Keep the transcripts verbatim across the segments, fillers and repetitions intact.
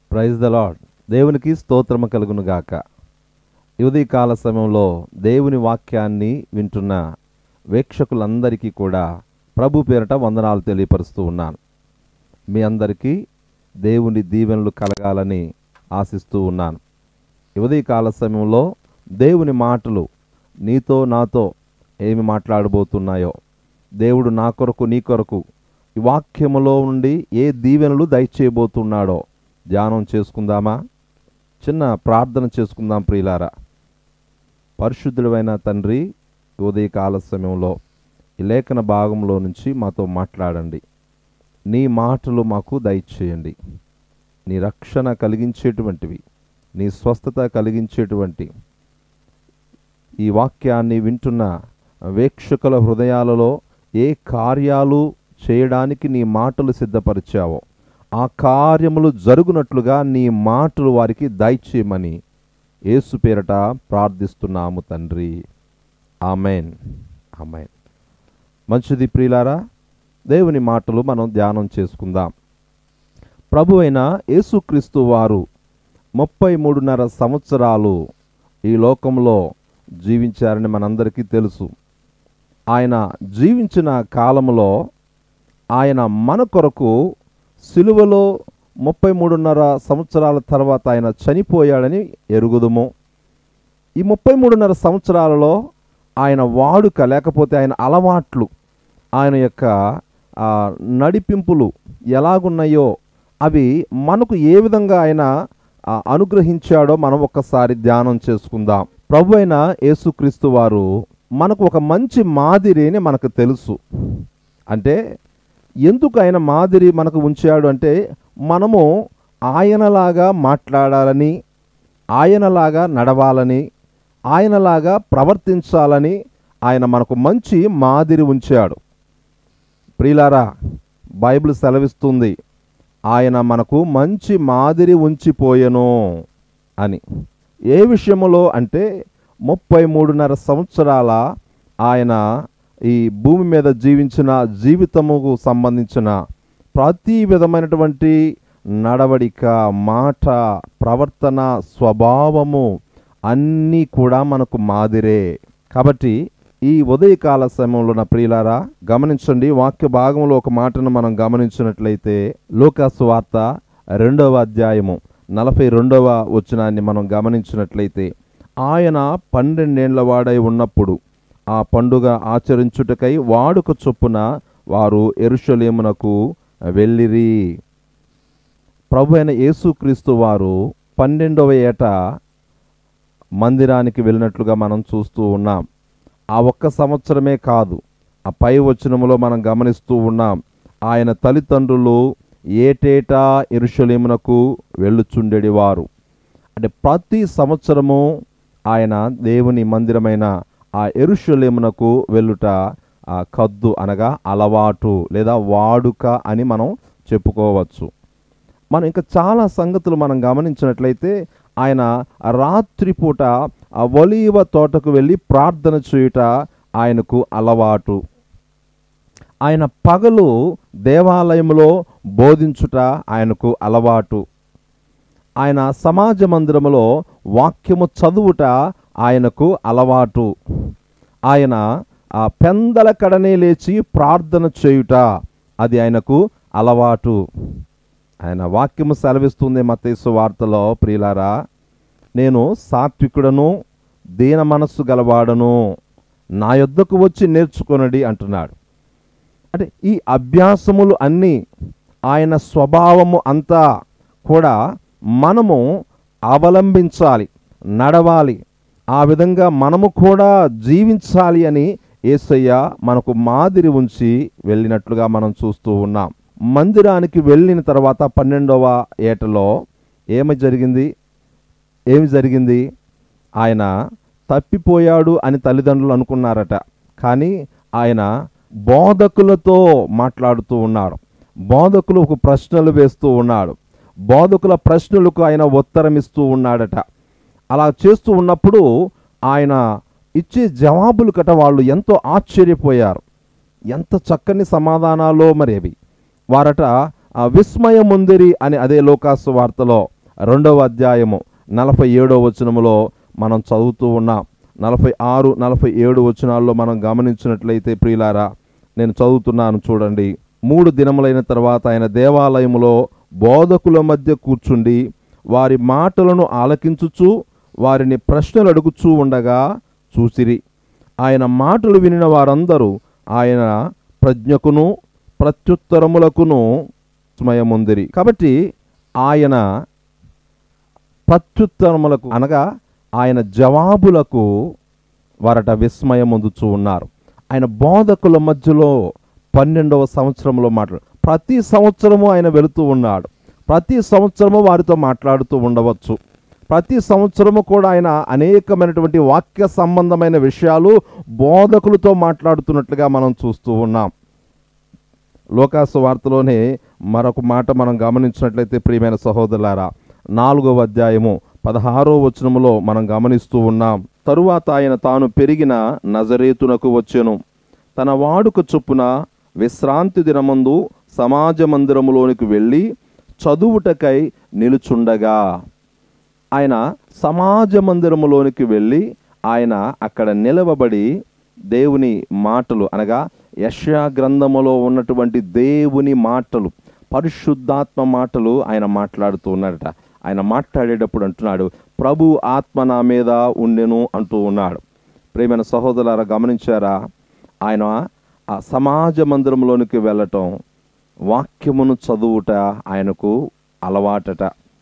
Praise the lord. దేవునికి స్తోత్రము కలుగును గాక. ఉదయ కాల సమయంలో దేవుని వాక్యాన్ని వింటున్న వీక్షకులందరికీ కూడా ప్రభు పేరట వందనాలు తెలియపరుస్తూ ఉన్నాను. మీ అందరికీ దేవుని దీవెనలు కలగాలని ఆశిస్తూ ఉన్నాను. ఉదయ కాల సమయంలో దేవుని మాటలు నీతో నాతో ఏమి మాట్లాడబోతున్నాయో, దేవుడు నా కొరకు నీ కొరకు ఈ వాక్యములో నుండి ఏ దీవెనలు దయచేయబోతున్నాడో ధ్యానం చేసుకుందామా? చిన్న ప్రార్థన చేసుకుందాం ప్రియులారా. పరిశుద్ధుడైన తండ్రి, ఉదయకాల సమయంలో ఈ లేఖన భాగంలో నుంచి మాతో మాట్లాడండి. నీ మాటలు మాకు దయచేయండి. నీ రక్షణ కలిగించేటువంటివి, నీ స్వస్థత కలిగించేటువంటి ఈ వాక్యాన్ని వింటున్న వీక్షకుల హృదయాలలో ఏ కార్యాలు చేయడానికి నీ మాటలు సిద్ధపరిచావో ఆ కార్యములు జరుగునట్లుగా నీ మాటలు వారికి దయచేయమని యేసు పేరట ప్రార్థిస్తున్నాము తండ్రి. Amen, amen. మంచిది ప్రియులారా, దేవుని మాటలు మనం ధ్యానం చేసుకుందాం. ప్రభు అయిన యేసుక్రీస్తు వారు ముప్పై మూడున్నర సంవత్సరాలు ఈ లోకంలో జీవించారని మనందరికీ తెలుసు. ఆయన జీవించిన కాలంలో ఆయన మన కొరకు సిలువలో ముప్పై మూడున్నర సంవత్సరాల తర్వాత ఆయన చనిపోయాడని ఎరుగుదుము. ఈ ముప్పై మూడున్నర సంవత్సరాలలో ఆయన వాడుక లేకపోతే ఆయన అలవాట్లు, ఆయన యొక్క నడిపింపులు ఎలాగున్నాయో అవి మనకు ఏ విధంగా ఆయన అనుగ్రహించాడో మనం ఒక్కసారి ధ్యానం చేసుకుందాం. ప్రభు అయిన యేసుక్రీస్తు వారు మనకు ఒక మంచి మాదిరిని మనకు తెలుసు. అంటే ఎందుకు ఆయన మాదిరి మనకు ఉంచాడు అంటే, మనము ఆయనలాగా మాట్లాడాలని, ఆయనలాగా నడవాలని, ఆయనలాగా ప్రవర్తించాలని ఆయన మనకు మంచి మాదిరి ఉంచాడు. ప్రియులారా, బైబిల్ సెలవిస్తుంది ఆయన మనకు మంచి మాదిరి ఉంచిపోయెను అని. ఏ విషయంలో అంటే ముప్పై మూడున్నర సంవత్సరాల ఆయన ఈ భూమి మీద జీవించిన జీవితముకు సంబంధించిన ప్రతి విధమైనటువంటి నడవడిక, మాట, ప్రవర్తన, స్వభావము అన్నీ కూడా మనకు మాదిరే. కాబట్టి ఈ ఉదయకాల సమయంలో నా ప్రియులారా గమనించండి. వాక్య భాగంలో ఒక మాటను మనం గమనించినట్లయితే లూకాసు వార్త రెండవ అధ్యాయము నలభై రెండవ వచనాన్ని మనం గమనించినట్లయితే, ఆయన పన్నెండేండ్ల వాడై ఉన్నప్పుడు ఆ పండుగ ఆచరించుటకై వాడుక చొప్పున వారు యెరూషలేమునకు వెళ్ళిరి. ప్రభు అయిన యేసుక్రీస్తు వారు పన్నెండవ ఏట మందిరానికి వెళ్ళినట్లుగా మనం చూస్తూ ఉన్నాం. ఆ ఒక్క సంవత్సరమే కాదు, ఆ పై వచనములో మనం గమనిస్తూ ఉన్నాం, ఆయన తల్లిదండ్రులు ఏటేటా యెరూషలేమునకు వెళ్ళుచుండేవారు. అంటే ప్రతి సంవత్సరము ఆయన దేవుని మందిరమైన ఆ యెరూషలేమునకు వెళ్ళుట ఆ కద్దు అనగా అలవాటు లేదా వాడుక అని మనం చెప్పుకోవచ్చు. మనం ఇంకా చాలా సంగతులు మనం గమనించినట్లయితే, ఆయన రాత్రిపూట ఆ ఒలీవ తోటకు వెళ్ళి ప్రార్థన చేయుట ఆయనకు అలవాటు. ఆయన పగలు దేవాలయంలో బోధించుట ఆయనకు అలవాటు. ఆయన సమాజ మందిరములో వాక్యము చదువుట ఆయనకు అలవాటు. ఆయన ఆ పెందల కడనే లేచి ప్రార్థన చేయుట అది ఆయనకు అలవాటు. ఆయన వాక్యము సెలవిస్తుంది మత్తయి సువార్తలో, ప్రియులారా, నేను సాత్వికుడను, దీన మనస్సు గలవాడను, నా యొద్దకు వచ్చి నేర్చుకొనడి అంటున్నాడు. అంటే ఈ అభ్యాసములు అన్నీ, ఆయన స్వభావము అంతా కూడా మనము అవలంబించాలి, నడవాలి, ఆ విధంగా మనము కూడా జీవించాలి అని యేసయ్య మనకు మాదిరి ఉంచి వెళ్ళినట్లుగా మనం చూస్తూ ఉన్నాం. మందిరానికి వెళ్ళిన తర్వాత పన్నెండవ ఏటలో ఏమి జరిగింది ఏమి జరిగింది ఆయన తప్పిపోయాడు అని తల్లిదండ్రులు అనుకున్నారట. కానీ ఆయన బోధకులతో మాట్లాడుతూ ఉన్నాడు. బోధకులకు ప్రశ్నలు వేస్తూ ఉన్నాడు. బోధకుల ప్రశ్నలకు ఆయన ఉత్తరం ఇస్తూ ఉన్నాడట. అలా చేస్తూ ఉన్నప్పుడు ఆయన ఇచ్చే జవాబులు కట వాళ్ళు ఎంతో ఆశ్చర్యపోయారు. ఎంత చక్కని సమాధానాలో మరి అవి. వారట విస్మయముందిరి అని అదే లూకాసు వార్తలో రెండవ అధ్యాయము నలభై ఏడవ వచనములో మనం చదువుతూ ఉన్నాం. నలభై ఆరు నలభై ఏడు వచనాల్లో మనం గమనించినట్లయితే ప్రియులారా, నేను చదువుతున్నాను చూడండి. మూడు దినములైన తర్వాత ఆయన దేవాలయములో బోధకుల మధ్య కూర్చుండి వారి మాటలను ఆలకించుచు వారిని ప్రశ్నలు అడుగుచూ ఉండగా చూసిరి. ఆయన మాటలు వినిన వారందరూ ఆయన ప్రజ్ఞకును ప్రత్యుత్తరములకును విస్మయముందిరి. కాబట్టి ఆయన ప్రత్యుత్తరములకు అనగా ఆయన జవాబులకు వారట విస్మయముందుచూ ఉన్నారు. ఆయన బోధకుల మధ్యలో పన్నెండవ సంవత్సరంలో మాట్లాడు ప్రతి సంవత్సరము ఆయన వెళుతూ ఉన్నాడు. ప్రతి సంవత్సరము వారితో మాట్లాడుతూ ఉండవచ్చు. ప్రతి సంవత్సరము కూడా ఆయన అనేకమైనటువంటి వాక్య సంబంధమైన విషయాలు బోధకులతో మాట్లాడుతున్నట్లుగా మనం చూస్తూ ఉన్నాం. లోకాసు వార్తలోనే మరొక మాట మనం గమనించినట్లయితే ప్రియమైన సహోదరులారా, నాలుగవ అధ్యాయము పదహారో వచనములో మనం గమనిస్తూ ఉన్నాం. తరువాత ఆయన తాను పెరిగిన నజరేతునకు వచ్చెను. తన వాడుక చొప్పున విశ్రాంతి దినమందు సమాజ మందిరములోనికి వెళ్ళి చదువుటకై నిలుచుండగా, ఆయన సమాజ మందిరములోనికి వెళ్ళి ఆయన అక్కడ నిలవబడి దేవుని మాటలు అనగా యెషయా గ్రంథములో ఉన్నటువంటి దేవుని మాటలు, పరిశుద్ధాత్మ మాటలు ఆయన మాట్లాడుతూ ఉన్నాడట. ఆయన మాట్లాడేటప్పుడు అంటున్నాడు, ప్రభు ఆత్మ నా మీద ఉండెను అంటూ ఉన్నాడు. ప్రియమైన సహోదరులారా, గమనించారా? ఆయన ఆ సమాజ మందిరంలోనికి వెళ్ళటం, వాక్యమును చదువుట ఆయనకు అలవాటట.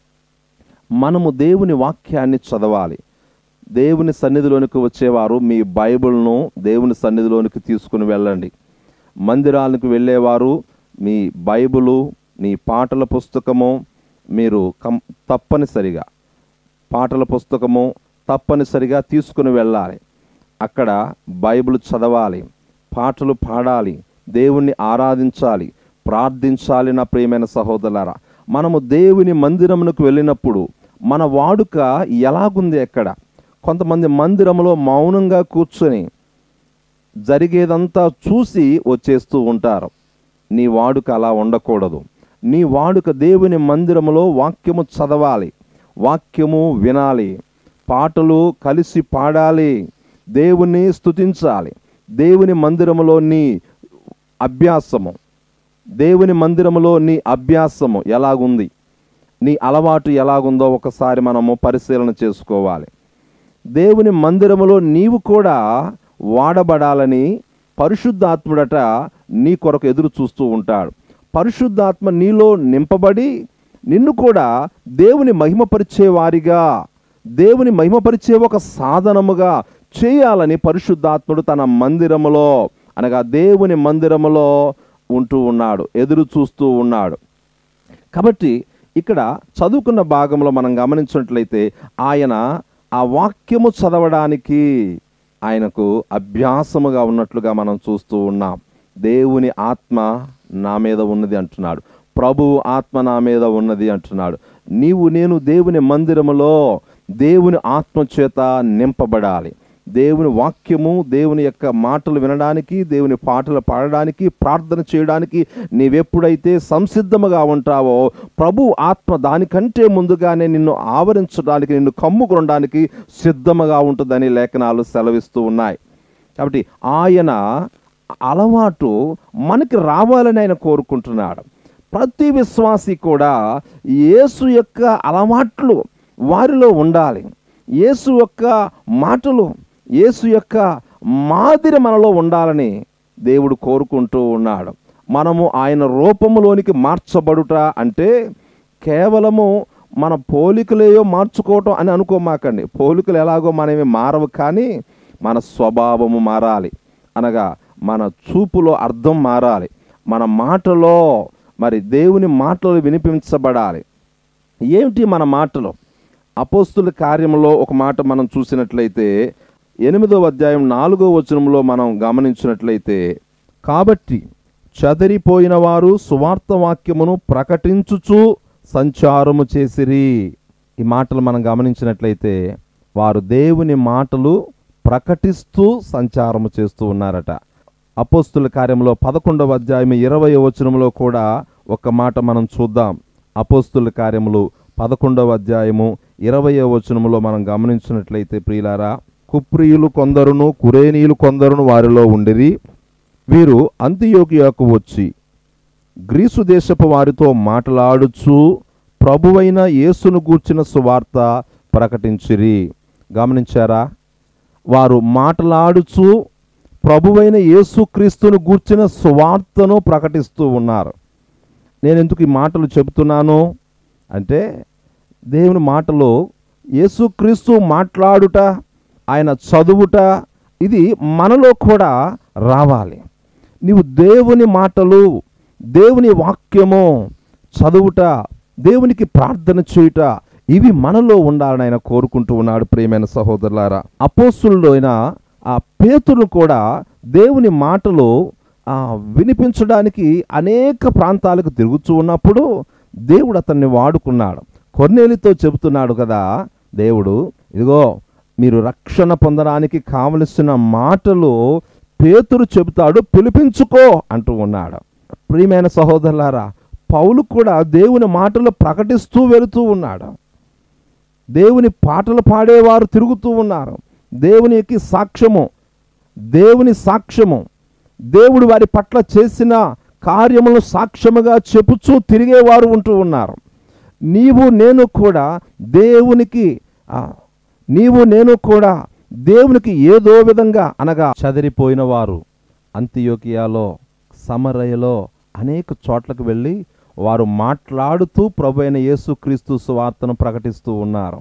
మనము దేవుని వాక్యాన్ని చదవాలి. దేవుని సన్నిధిలోనికి వచ్చేవారు మీ బైబిల్ను దేవుని సన్నిధిలోనికి తీసుకుని వెళ్ళండి. మందిరాలకు వెళ్ళేవారు మీ బైబిలు, మీ పాటల పుస్తకము మీరు కం తప్పనిసరిగా పాటల పుస్తకము తప్పనిసరిగా తీసుకుని వెళ్ళాలి. అక్కడ బైబిల్ చదవాలి, పాటలు పాడాలి, దేవుణ్ణి ఆరాధించాలి, ప్రార్థించాలి. నా ప్రియమైన సహోదరులారా, మనము దేవుని మందిరమునకు వెళ్ళినప్పుడు మన వాడుక ఎలాగుంది? ఎక్కడ కొంతమంది మందిరంలో మౌనంగా కూర్చొని జరిగేదంతా చూసి వచ్చేస్తూ ఉంటారు. నీ వాడుక అలా ఉండకూడదు. నీ వాడుక దేవుని మందిరములో వాక్యము చదవాలి, వాక్యము వినాలి, పాటలు కలిసి పాడాలి, దేవుని స్తుతించాలి. దేవుని మందిరములో నీ అభ్యాసము దేవుని మందిరములో నీ అభ్యాసము ఎలాగుంది, నీ అలవాటు ఎలాగుందో ఒకసారి మనము పరిశీలన చేసుకోవాలి. దేవుని మందిరములో నీవు కూడా వాడబడాలని పరిశుద్ధాత్ముడట నీ కొరకు ఎదురు చూస్తూ ఉంటాడు. పరిశుద్ధాత్మ నీలో నింపబడి నిన్ను కూడా దేవుని మహిమపరిచే వారిగా, దేవుని మహిమపరిచే ఒక సాధనముగా చేయాలని పరిశుద్ధాత్ముడు తన మందిరములో అనగా దేవుని మందిరములో ఉంటూ ఉన్నాడు, ఎదురు చూస్తూ ఉన్నాడు. కాబట్టి ఇక్కడ చదువుకున్న భాగంలో మనం గమనించినట్లయితే ఆయన ఆ వాక్యము చదవడానికి ఆయనకు అభ్యాసముగా ఉన్నట్లుగా మనం చూస్తూ ఉన్నాం. దేవుని ఆత్మ నా మీద ఉన్నది అంటున్నాడు, ప్రభువు ఆత్మ నా మీద ఉన్నది అంటున్నాడు. నీవు నేను దేవుని మందిరములో దేవుని ఆత్మ చేత నింపబడాలి. దేవుని వాక్యము, దేవుని యొక్క మాటలు వినడానికి, దేవుని పాటలు పాడడానికి, ప్రార్థన చేయడానికి నీవెప్పుడైతే సంసిద్ధముగా ఉంటావో ప్రభు ఆత్మ దానికంటే ముందుగానే నిన్ను ఆవరించడానికి, నిన్ను కమ్ముకొనడానికి సిద్ధముగా ఉంటుందని లేఖనాలు సెలవిస్తూ ఉన్నాయి. కాబట్టి ఆయన అలవాటు మనకి రావాలని ఆయన కోరుకుంటున్నాడు. ప్రతి విశ్వాసి కూడా యేసు యొక్క అలవాట్లు వారిలో ఉండాలి. యేసు యొక్క మాటలు, యేసు యొక్క మాదిరి మనలో ఉండాలని దేవుడు కోరుకుంటూ ఉన్నాడు. మనము ఆయన రూపములోనికి మార్చబడుట అంటే కేవలము మన పోలికలేయో మార్చుకోవటం అని అనుకోమాకండి. పోలికలు ఎలాగో మనమే మారవు, కానీ మన స్వభావము మారాలి. అనగా మన చూపులో అర్థం మారాలి, మన మాటలో మరి దేవుని మాటలు వినిపించబడాలి. ఏమిటి మన మాటలు? అపోస్తుల కార్యములో ఒక మాట మనం చూసినట్లయితే ఎనిమిదవ అధ్యాయం నాలుగో వచనంలో మనం గమనించినట్లయితే, కాబట్టి చదరిపోయిన వారు సువార్త వాక్యమును ప్రకటించుచు సంచారము చేసిరి. ఈ మాటలు మనం గమనించినట్లయితే వారు దేవుని మాటలు ప్రకటిస్తూ సంచారము చేస్తూ ఉన్నారట. అపోస్తుల కార్యంలో పదకొండవ అధ్యాయం ఇరవై వచనంలో కూడా ఒక మాట మనం చూద్దాం. అపోస్తుల కార్యములు పదకొండవ అధ్యాయము ఇరవయో వచనములో మనం గమనించినట్లయితే ప్రియులారా, కుప్రియులు కొందరును కురేనీయులు కొందరును వారిలో ఉండిరి. వీరు అంతియోకియాకు వచ్చి గ్రీసు దేశపు వారితో మాట్లాడుచు ప్రభువైన యేసును గూర్చిన సువార్త ప్రకటించిరి. గమనించారా? వారు మాట్లాడుచు ప్రభువైన యేసుక్రీస్తును గూర్చిన సువార్తను ప్రకటిస్తూ ఉన్నారు. నేను ఎందుకు ఈ మాటలు చెబుతున్నాను అంటే, దేవుని మాటలో యేసుక్రీస్తు మాట్లాడుట, ఆయన చదువుట, ఇది మనలో కూడా రావాలి. నీవు దేవుని మాటలు, దేవుని వాక్యము చదువుట, దేవునికి ప్రార్థన చేయుట, ఇవి మనలో ఉండాలని ఆయన కోరుకుంటూ ఉన్నాడు. ప్రియమైన సహోదరులారా, అపోస్తులుడు అయిన ఆ పేతురు కూడా దేవుని మాటలు వినిపించడానికి అనేక ప్రాంతాలకు తిరుగుతూ ఉన్నప్పుడు దేవుడు అతన్ని వాడుకున్నాడు. కొర్నేలితో చెబుతున్నాడు కదా దేవుడు, ఇదిగో మీరు రక్షణ పొందడానికి కావలసిన మాటలు పేతురు చెబుతాడు, పిలిపించుకో అంటూ ఉన్నాడు. ప్రియమైన సహోదరులారా, పౌలు కూడా దేవుని మాటలు ప్రకటిస్తూ వెళుతూ ఉన్నాడు. దేవుని పాటలు పాడేవారు తిరుగుతూ ఉన్నారు. దేవునికి సాక్ష్యము, దేవుని సాక్ష్యము, దేవుడు వారి పట్ల చేసిన కార్యములను సాక్ష్యముగా చెప్పుచూ తిరిగేవారు ఉంటూ ఉన్నారు. నీవు నేను కూడా దేవునికి నీవు నేను కూడా దేవునికి ఏదో విధంగా అనగా చదిరిపోయిన వారు అంతియోకియాలో, సమరయలో అనేక చోట్లకు వెళ్ళి వారు మాట్లాడుతూ ప్రభువైన యేసుక్రీస్తు సువార్తను ప్రకటిస్తూ ఉన్నారు.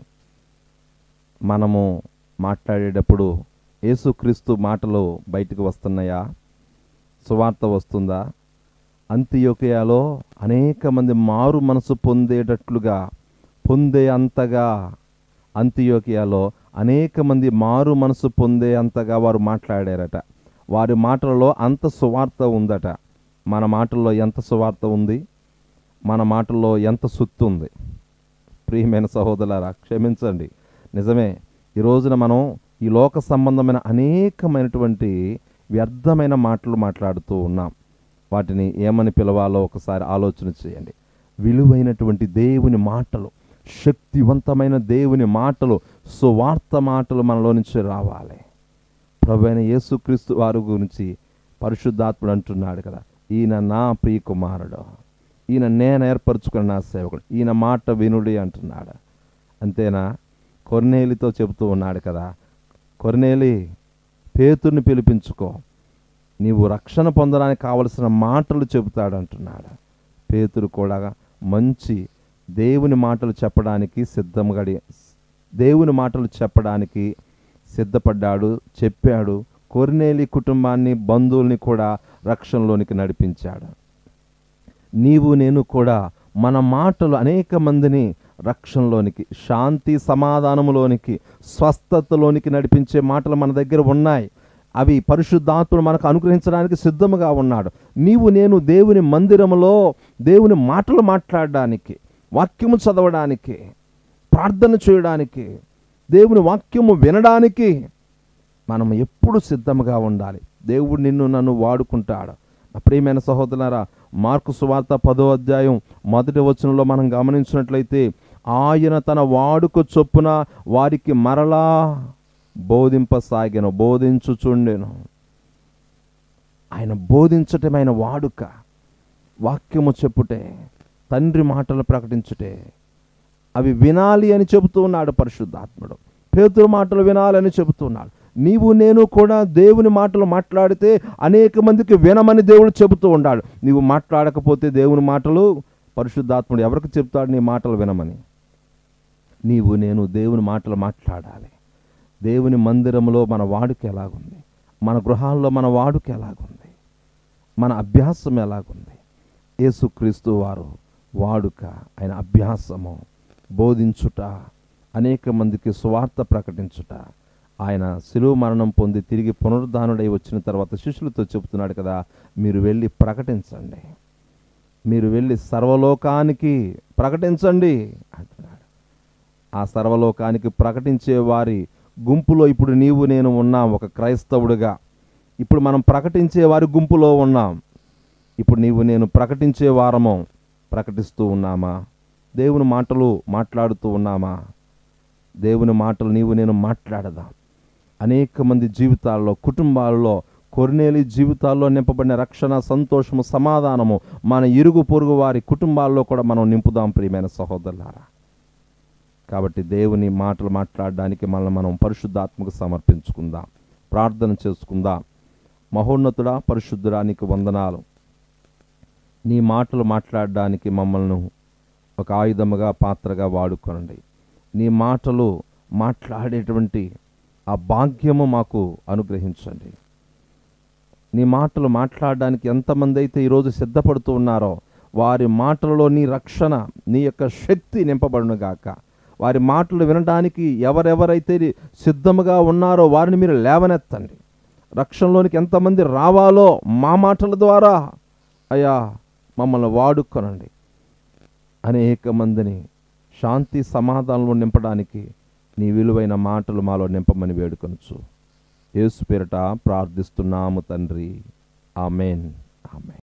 మనము మాట్లాడేటప్పుడు యేసుక్రీస్తు మాటలు బయటకు వస్తున్నాయా? సువార్త వస్తుందా? అంతియోకియాలో అనేక మంది మారు మనసు పొందేటట్లుగా, పొందే అంతగా అంతియోకియాలో అనేక మంది మారు మనసు పొందే అంతగా వారు మాట్లాడారట. వారి మాటలలో అంత సువార్త ఉందట. మన మాటల్లో ఎంత సువార్త ఉంది? మన మాటల్లో ఎంత సుత్తు ఉంది? ప్రియమైన సహోదరులారా, క్షమించండి, నిజమే, ఈ రోజున మనం ఈ లోక సంబంధమైన అనేకమైనటువంటి వ్యర్థమైన మాటలు మాట్లాడుతూ ఉన్నాం. వాటిని ఏమని పిలవాలో ఒకసారి ఆలోచన చేయండి. విలువైనటువంటి దేవుని మాటలు, శక్తివంతమైన దేవుని మాటలు, సువార్త మాటలు మనలో నుంచి రావాలి. ప్రభువైన యేసుక్రీస్తు వారి గురించి పరిశుద్ధాత్ముడు అంటున్నాడు కదా, ఈయన నా ప్రియ కుమారుడు, ఈయన నేను ఏర్పరచుకున్న నా సేవకుడు, ఈయన మాట వినుడి అంటున్నాడు. అంతేనా? కొర్నేలితో చెబుతూ ఉన్నాడు కదా, కొర్నేలి, పేతుర్ని పిలిపించుకో, నీవు రక్షణ పొందడానికి కావలసిన మాటలు చెబుతాడు అంటున్నాడు. పేతురు కూడా మంచి దేవుని మాటలు చెప్పడానికి సిద్ధంగా దేవుని మాటలు చెప్పడానికి సిద్ధపడ్డాడు, చెప్పాడు. కొర్నేలి కుటుంబాన్ని, బంధువుల్ని కూడా రక్షణలోనికి నడిపించాడు. నీవు నేను కూడా మన మాటలు అనేక మందిని రక్షణలోనికి, శాంతి సమాధానములోనికి, స్వస్థతలోనికి నడిపించే మాటలు మన దగ్గర ఉన్నాయి. అవి పరిశుద్ధాత్ముడు మనకు అనుగ్రహించడానికి సిద్ధముగా ఉన్నాడు. నీవు నేను దేవుని మందిరములో దేవుని మాటలు మాట్లాడడానికి, వాక్యము చదవడానికి, ప్రార్థన చేయడానికి, దేవుని వాక్యము వినడానికి మనం ఎప్పుడు సిద్ధముగా ఉండాలి. దేవుడు నిన్ను నన్ను వాడుకుంటాడు. ప్రియమైన సహోదరులారా, మార్కు సువార్త పదో అధ్యాయం మొదటి వచనంలో మనం గమనించినట్లయితే, ఆయన తన వాడుక చొప్పున వారికి మరలా బోధింపసాగెను, బోధించుచుండెను. ఆయన బోధించటమైన వాడుక, వాక్యము చెప్పుటే, తండ్రి మాటలు ప్రకటించుటే, అవి వినాలి అని చెబుతూ ఉన్నాడు పరిశుద్ధాత్ముడు. పేతురు మాటలు వినాలని చెబుతున్నాడు. నీవు నేను కూడా దేవుని మాటలు మాట్లాడితే అనేక మందికి వినమని దేవుడు చెబుతూ ఉన్నాడు. నీవు మాట్లాడకపోతే దేవుని మాటలు పరిశుద్ధాత్ముడు ఎవరికి చెప్తాడు నీ మాటలు వినమని? నీవు నేను దేవుని మాటలు మాట్లాడాలి. దేవుని మందిరంలో మన వాడుక ఎలాగుంది, మన గృహాల్లో మన వాడుక ఎలాగుంది, మన అభ్యాసం ఎలాగుంది? యేసుక్రీస్తు వారు వాడుక, ఆయన అభ్యాసము, బోధించుట, అనేక మందికి సువార్త ప్రకటించుట. ఆయన శిలువ మరణం పొంది తిరిగి పునరుద్ధానుడై వచ్చిన తర్వాత శిష్యులతో చెబుతున్నాడు కదా, మీరు వెళ్ళి ప్రకటించండి, మీరు వెళ్ళి సర్వలోకానికి ప్రకటించండి అంటున్నాడు. ఆ సర్వలోకానికి ప్రకటించే వారి గుంపులో ఇప్పుడు నీవు నేను ఉన్నాం. ఒక క్రైస్తవుడిగా ఇప్పుడు మనం ప్రకటించే వారి గుంపులో ఉన్నాం. ఇప్పుడు నీవు నేను ప్రకటించే వారము ప్రకటిస్తూ ఉన్నామా? దేవుని మాటలు మాట్లాడుతూ ఉన్నామా? దేవుని మాటలు నీవు నేను మాట్లాడదాం. అనేక మంది జీవితాల్లో, కుటుంబాల్లో, కొర్నేలి జీవితాల్లో నింపబడిన రక్షణ, సంతోషము, సమాధానము మన ఇరుగు పొరుగు వారి కుటుంబాల్లో కూడా మనం నింపుదాం ప్రియమైన సహోదరులారా. కాబట్టి దేవుని మాటలు మాట్లాడడానికి మనల్ని మనం పరిశుద్ధాత్మకు సమర్పించుకుందాం, ప్రార్థన చేసుకుందాం. మహోన్నతుడా, పరిశుద్ధుడా, నీకు వందనాలు. నీ మాటలు మాట్లాడడానికి మమ్మల్ని ఒక ఆయుధముగా, పాత్రగా వాడుకోనండి. నీ మాటలు మాట్లాడేటువంటి ఆ భాగ్యము మాకు అనుగ్రహించండి. నీ మాటలు మాట్లాడడానికి ఎంతమంది అయితే ఈరోజు సిద్ధపడుతూ ఉన్నారో వారి మాటలలో నీ రక్షణ, నీ యొక్క శక్తి నింపబడును గాక. వారి మాటలు వినడానికి ఎవరెవరైతే సిద్ధముగా ఉన్నారో వారిని మీరు లేవనెత్తండి. రక్షణలోనికి ఎంతమంది రావాలో మా మాటల ద్వారా అయ్యా మమ్మల్ని వాడుకొనండి. అనేక మందిని శాంతి సమాధానంలో నింపడానికి నీ విలువైన మాటలు మాలో నింపమని వేడుకొనుచు యేసు పేరిట ప్రార్థిస్తున్నాము తండ్రి. Amen, amen.